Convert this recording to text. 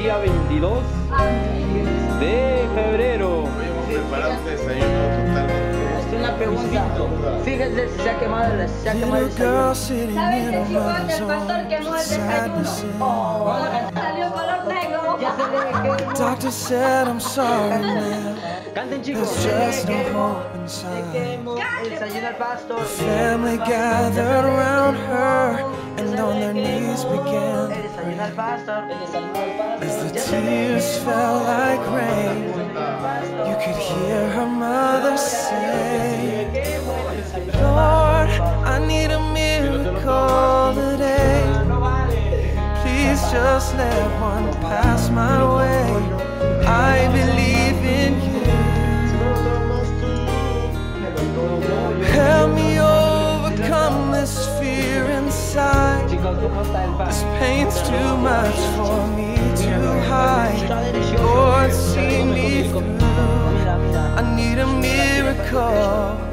día 22 de febrero. Habíamos preparado un desayuno totalmente. Una pregunta. Fíjense si se ha quemado el desayuno. ¿Sabes qué chico es el pastor quemó el desayuno? Salió color negro. Doctor said I'm sorry, man. Canten, chicos. There's just no hope inside. El desayuno al pastor. The family gathered around her and on their knees began. El desayuno al pastor. El desayuno al pastor. As the tears fell like rain, you could hear her mother say, Lord, I need a miracle today. Please just let one pass my way. I believe in you. Help me overcome this fear inside. This pain's too much for me to hide. Lord, see me through. I need a miracle.